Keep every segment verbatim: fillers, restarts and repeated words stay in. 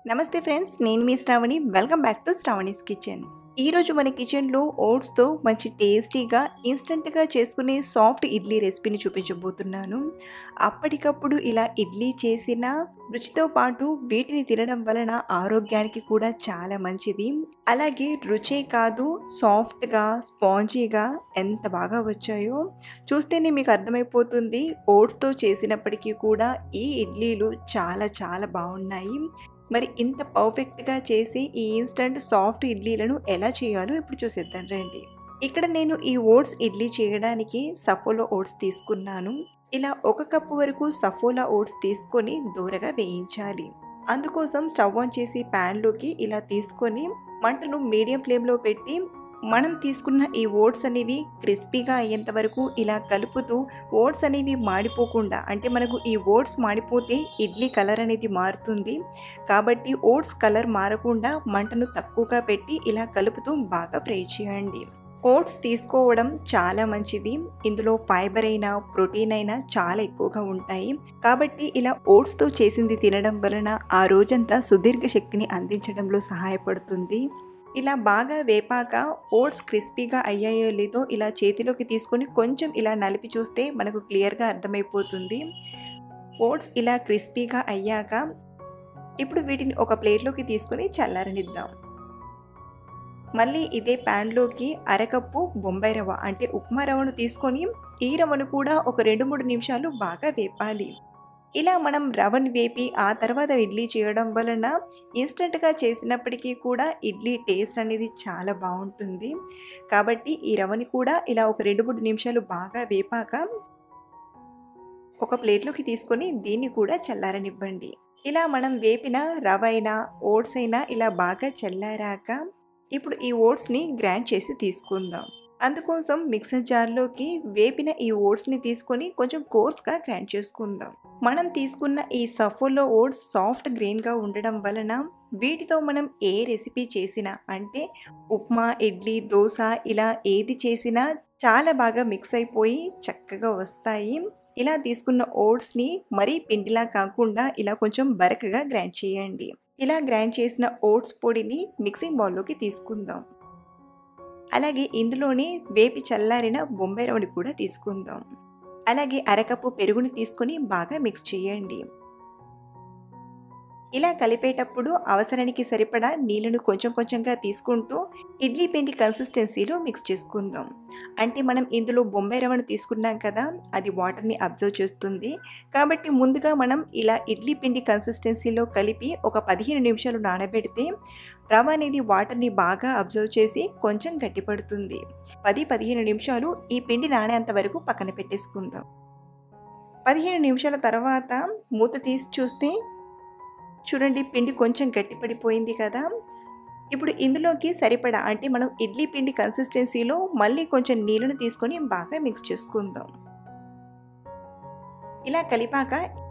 నమస్తే ఫ్రెండ్స్, నేను మీ Sravani. Welcome back to Sravani's kitchen. ఈరోజు మన కిచెన్లో ఓట్స్తో మంచి టేస్టీగా ఇన్స్టెంట్గా చేసుకునే సాఫ్ట్ ఇడ్లీ రెసిపీని చూపించబోతున్నాను. అప్పటికప్పుడు ఇలా ఇడ్లీ చేసిన రుచితో పాటు వీటిని తినడం వలన ఆరోగ్యానికి కూడా చాలా మంచిది. అలాగే రుచే కాదు, సాఫ్ట్గా స్పాంజీగా ఎంత బాగా వచ్చాయో చూస్తేనే మీకు అర్థమైపోతుంది. ఓట్స్తో చేసినప్పటికీ కూడా ఈ ఇడ్లీలు చాలా చాలా బాగున్నాయి. మరి ఇంత పర్ఫెక్ట్గా చేసి ఈ ఇన్స్టంట్ సాఫ్ట్ ఇడ్లీలను ఎలా చేయాలో ఇప్పుడు చూసేద్దాం రండి. ఇక్కడ నేను ఈ ఓట్స్ ఇడ్లీ చేయడానికి సఫోలా ఓట్స్ తీసుకున్నాను. ఇలా ఒక కప్పు వరకు సఫోలా ఓట్స్ తీసుకొని దూరగా వేయించాలి. అందుకోసం స్టవ్ ఆన్ చేసి ప్యాన్లోకి ఇలా తీసుకొని మంటను మీడియం ఫ్లేమ్లో పెట్టి మనం తీసుకున్న ఈ ఓట్స్ అనేవి క్రిస్పీగా అయ్యేంత వరకు ఇలా కలుపుతూ ఓట్స్ అనేవి మాడిపోకుండా, అంటే మనకు ఈ ఓట్స్ మాడిపోతే ఇడ్లీ కలర్ అనేది మారుతుంది కాబట్టి ఓట్స్ కలర్ మారకుండా మంటను తక్కువగా పెట్టి ఇలా కలుపుతూ బాగా ఫ్రై చేయండి. ఓట్స్ తీసుకోవడం చాలా మంచిది. ఇందులో ఫైబర్ అయినా ప్రోటీన్ అయినా చాలా ఎక్కువగా ఉంటాయి కాబట్టి ఇలా ఓట్స్తో చేసింది తినడం వలన ఆ రోజంతా సుదీర్ఘ శక్తిని అందించడంలో సహాయపడుతుంది. ఇలా బాగా వేపాక ఓట్స్ క్రిస్పీగా అయ్యాయో లేదో ఇలా చేతిలోకి తీసుకొని కొంచెం ఇలా నలిపి చూస్తే మనకు క్లియర్గా అర్థమైపోతుంది. ఓట్స్ ఇలా క్రిస్పీగా అయ్యాక ఇప్పుడు వీటిని ఒక ప్లేట్లోకి తీసుకొని చల్లారనిద్దాం. మళ్ళీ ఇదే ప్యాన్లోకి అరకప్పు బొంబాయి రవ్వ అంటే ఉప్మా రవ్వను తీసుకొని ఈ రవ్వను కూడా ఒక రెండు మూడు నిమిషాలు బాగా వేపాలి. ఇలా మనం రవ్వను వేపి ఆ తర్వాత ఇడ్లీ చేయడం వలన ఇన్స్టెంట్గా చేసినప్పటికీ కూడా ఇడ్లీ టేస్ట్ అనేది చాలా బాగుంటుంది. కాబట్టి ఈ రవ్వని కూడా ఇలా ఒక రెండు మూడు నిమిషాలు బాగా వేపాక ఒక ప్లేట్లోకి తీసుకొని దీన్ని కూడా చల్లారనివ్వండి. ఇలా మనం వేపిన రవ్వ అయినా ఓట్స్ అయినా ఇలా బాగా చల్లారాక ఇప్పుడు ఈ ఓట్స్ని గ్రైండ్ చేసి తీసుకుందాం. అందుకోసం మిక్సర్ జార్లోకి వేపిన ఈ ఓట్స్ని తీసుకొని కొంచెం కోర్స్గా గ్రైండ్ చేసుకుందాం. మనం తీసుకున్న ఈ సఫోలా ఓట్స్ సాఫ్ట్ గ్రెయిన్గా ఉండడం వలన వీటితో మనం ఏ రెసిపీ చేసినా, అంటే ఉప్మా, ఇడ్లీ, దోశ ఇలా ఏది చేసినా చాలా బాగా మిక్స్ అయిపోయి చక్కగా వస్తాయి. ఇలా తీసుకున్న ఓట్స్ని మరీ పిండిలా కాకుండా ఇలా కొంచెం బరకగా గ్రైండ్ చేయండి. ఇలా గ్రైండ్ చేసిన ఓట్స్ పొడిని మిక్సింగ్ బౌల్లోకి తీసుకుందాం. అలాగే ఇందులోనే వేపి చల్లారిన బొంబాయి రవ్వని కూడా తీసుకుందాం. అలాగే అరకప్పు పెరుగుని తీసుకొని బాగా మిక్స్ చేయండి. ఇలా కలిపేటప్పుడు అవసరానికి సరిపడా నీళ్ళను కొంచెం కొంచెంగా తీసుకుంటూ ఇడ్లీ పిండి కన్సిస్టెన్సీలో మిక్స్ చేసుకుందాం. అంటే మనం ఇందులో బొంబాయి రవ్వను తీసుకున్నాం కదా, అది వాటర్ని అబ్జర్వ్ చేస్తుంది కాబట్టి ముందుగా మనం ఇలా ఇడ్లీ పిండి కన్సిస్టెన్సీలో కలిపి ఒక పదిహేను నిమిషాలు నానబెడితే రవ్వ అనేది వాటర్ని బాగా అబ్జర్వ్ చేసి కొంచెం గట్టిపడుతుంది. పది పదిహేను నిమిషాలు ఈ పిండి నానేంత వరకు పక్కన పెట్టేసుకుందాం. పదిహేను నిమిషాల తర్వాత మూత తీసి చూస్తే చూడండి, పిండి కొంచెం గట్టిపడిపోయింది కదా. ఇప్పుడు ఇందులోకి సరిపడా, అంటే మనం ఇడ్లీ పిండి కన్సిస్టెన్సీలో మళ్ళీ కొంచెం నీళ్ళను తీసుకొని బాగా మిక్స్ చేసుకుందాం. ఇలా కలిపాక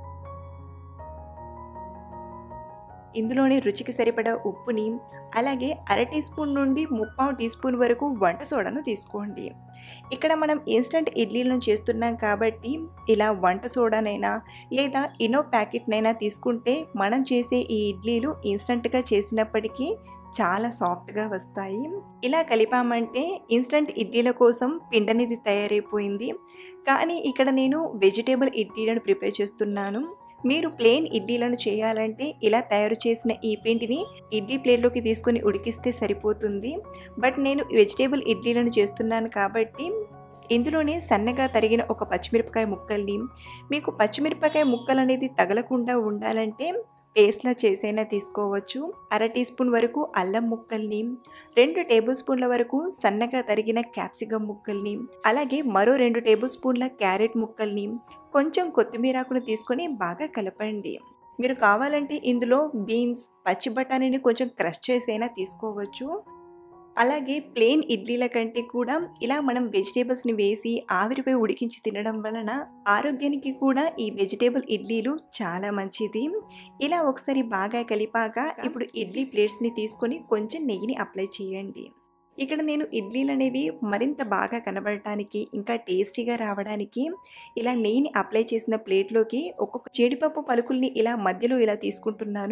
ఇందులోనే రుచికి సరిపడా ఉప్పుని, అలాగే అర టీ స్పూన్ నుండి ముప్పావు టీ స్పూన్ వరకు వంట సోడాను తీసుకోండి. ఇక్కడ మనం ఇన్స్టంట్ ఇడ్లీలను చేస్తున్నాం కాబట్టి ఇలా వంట సోడానైనా లేదా ఇనో ప్యాకెట్నైనా తీసుకుంటే మనం చేసే ఈ ఇడ్లీలు ఇన్స్టంట్గా చేసినప్పటికీ చాలా సాఫ్ట్గా వస్తాయి. ఇలా కలిపామంటే ఇన్స్టంట్ ఇడ్లీల కోసం పిండి అనేది తయారైపోయింది. కానీ ఇక్కడ నేను వెజిటేబుల్ ఇడ్లీలను ప్రిపేర్ చేస్తున్నాను. మీరు ప్లెయిన్ ఇడ్లీలను చేయాలంటే ఇలా తయారు చేసిన ఈ పిండిని ఇడ్లీ ప్లేట్లోకి తీసుకొని ఉడికిస్తే సరిపోతుంది. బట్ నేను వెజిటేబుల్ ఇడ్లీలను చేస్తున్నాను కాబట్టి ఇందులోనే సన్నగా తరిగిన ఒక పచ్చిమిరపకాయ ముక్కల్ని, మీకు పచ్చిమిరపకాయ ముక్కలు అనేది తగలకుండా ఉండాలంటే పేస్ట్లా చేసైనా తీసుకోవచ్చు. అర టీ స్పూన్ వరకు అల్లం ముక్కల్ని, రెండు టేబుల్ స్పూన్ల వరకు సన్నగా తరిగిన క్యాప్సికమ్ ముక్కల్ని, అలాగే మరో రెండు టేబుల్ స్పూన్ల క్యారెట్ ముక్కల్ని, కొంచెం కొత్తిమీరాకును తీసుకొని బాగా కలపండి. మీరు కావాలంటే ఇందులో బీన్స్, పచ్చి బఠానీని కొంచెం క్రష్ చేసైనా తీసుకోవచ్చు. అలాగే ప్లెయిన్ ఇడ్లీల కంటే కూడా ఇలా మనం వెజిటేబుల్స్ని వేసి ఆవిరిపై ఉడికించి తినడం వలన ఆరోగ్యానికి కూడా ఈ వెజిటేబుల్ ఇడ్లీలు చాలా మంచిది. ఇలా ఒకసారి బాగా కలిపాక ఇప్పుడు ఇడ్లీ ప్లేట్స్ని తీసుకొని కొంచెం నెయ్యిని అప్లై చేయండి. ఇక్కడ నేను ఇడ్లీలు అనేవి మరింత బాగా కనబడటానికి ఇంకా టేస్టీగా రావడానికి ఇలా నెయ్యిని అప్లై చేసిన ప్లేట్లోకి ఒక్కొక్క జీడిపప్పు పలుకుల్ని ఇలా మధ్యలో ఇలా తీసుకుంటున్నాను.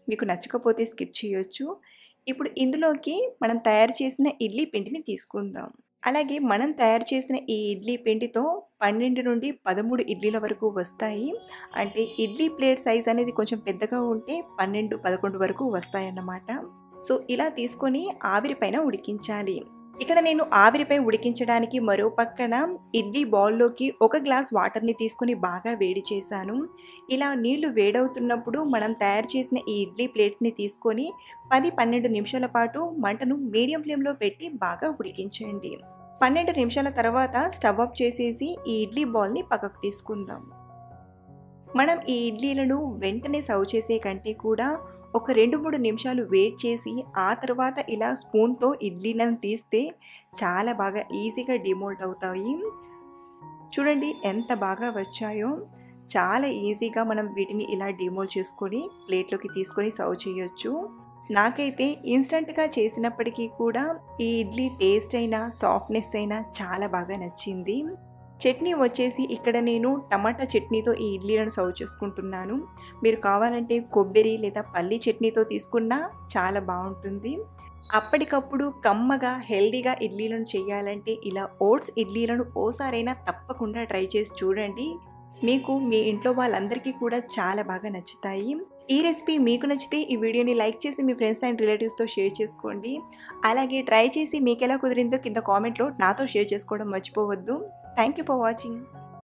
మీకు నచ్చకపోతే స్కిప్ చేయొచ్చు. ఇప్పుడు ఇందులోకి మనం తయారు చేసిన ఇడ్లీ పిండిని తీసుకుందాం. అలాగే మనం తయారు చేసిన ఈ ఇడ్లీ పిండితో పన్నెండు నుండి పదమూడు ఇడ్లీల వరకు వస్తాయి. అంటే ఇడ్లీ ప్లేట్ సైజ్ అనేది కొంచెం పెద్దగా ఉంటే పన్నెండు, పదకొండు వరకు వస్తాయన్నమాట. సో ఇలా తీసుకొని ఆవిరి పైన ఉడికించాలి. ఇక్కడ నేను ఆవిరిపై ఉడికించడానికి మరో పక్కన ఇడ్లీ బౌల్లోకి ఒక గ్లాస్ వాటర్ని తీసుకొని బాగా వేడి చేశాను. ఇలా నీళ్లు వేడవుతున్నప్పుడు మనం తయారు చేసిన ఈ ఇడ్లీ ప్లేట్స్ని తీసుకొని పది పన్నెండు నిమిషాల పాటు మంటను మీడియం ఫ్లేమ్లో పెట్టి బాగా ఉడికించండి. పన్నెండు నిమిషాల తర్వాత స్టవ్ ఆఫ్ చేసేసి ఈ ఇడ్లీ బౌల్ని పక్కకు తీసుకుందాం. మనం ఈ ఇడ్లీలను వెంటనే సర్వ్ చేసే కంటే కూడా ఒక రెండు మూడు నిమిషాలు వెయిట్ చేసి ఆ తర్వాత ఇలా స్పూన్తో ఇడ్లీలను తీస్తే చాలా బాగా ఈజీగా డిమోల్డ్ అవుతాయి. చూడండి ఎంత బాగా వచ్చాయో. చాలా ఈజీగా మనం వీటిని ఇలా డిమోల్డ్ చేసుకొని ప్లేట్లోకి తీసుకొని సర్వ్ చేయొచ్చు. నాకైతే ఇన్స్టంట్గా చేసినప్పటికీ కూడా ఈ ఇడ్లీ టేస్ట్ అయినా సాఫ్ట్నెస్ అయినా చాలా బాగా నచ్చింది. చట్నీ వచ్చేసి ఇక్కడ నేను టమాటా చట్నీతో ఈ ఇడ్లీలను సర్వ్ చేసుకుంటున్నాను. మీరు కావాలంటే కొబ్బరి లేదా పల్లి చట్నీతో తీసుకున్నా చాలా బాగుంటుంది. అప్పటికప్పుడు కమ్మగా హెల్దీగా ఇడ్లీలను చేయాలంటే ఇలా ఓట్స్ ఇడ్లీలను ఓసారైనా తప్పకుండా ట్రై చేసి చూడండి. మీకు మీ ఇంట్లో వాళ్ళందరికీ కూడా చాలా బాగా నచ్చుతాయి. ఈ రెసిపీ మీకు నచ్చితే ఈ వీడియోని లైక్ చేసి మీ ఫ్రెండ్స్ అండ్ రిలేటివ్స్తో షేర్ చేసుకోండి. అలాగే ట్రై చేసి మీకు ఎలా కుదిరిందో కింద కామెంట్లో నాతో షేర్ చేసుకోవడం మర్చిపోవద్దు. Thank you for watching.